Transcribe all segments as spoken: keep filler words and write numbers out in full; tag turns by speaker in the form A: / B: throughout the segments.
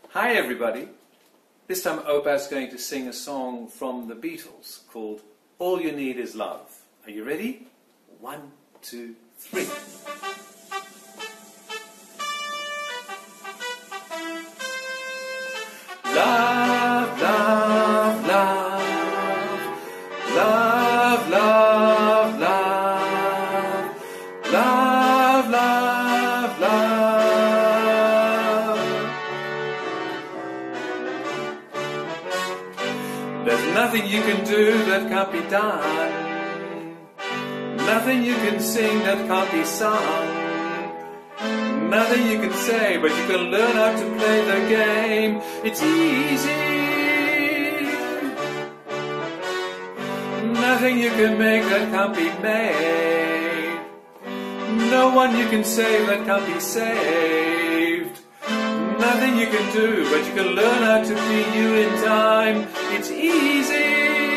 A: Hi everybody. This time Opah's going to sing a song from the Beatles called All You Need Is Love. Are you ready? One, two, three. Love, love, love. Love, love, love. Love, love, love. There's nothing you can do that can't be done. Nothing you can sing that can't be sung. Nothing you can say, but you can learn how to play the game. It's easy. Nothing you can make that can't be made. No one you can save that can't be saved. Nothing you can do, but you can learn how to be you in time. It's easy.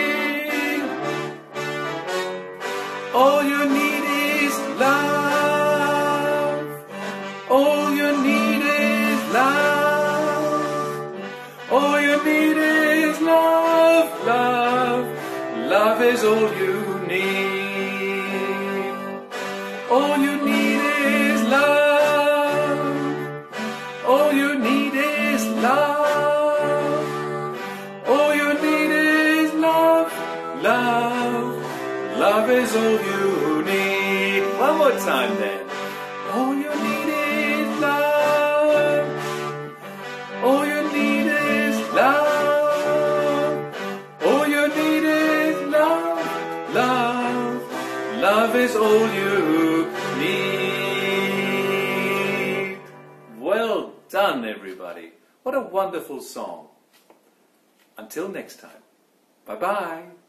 A: All you need is love. All you need is love. All you need is love, love. Love is all you need. All you need is love. All you need is love. All you need is love, love. Love is all you need. One more time then. All you need is love. All you need is love. All you need is love, love. Love is all you need. Well done, everybody. What a wonderful song. Until next time. Bye-bye.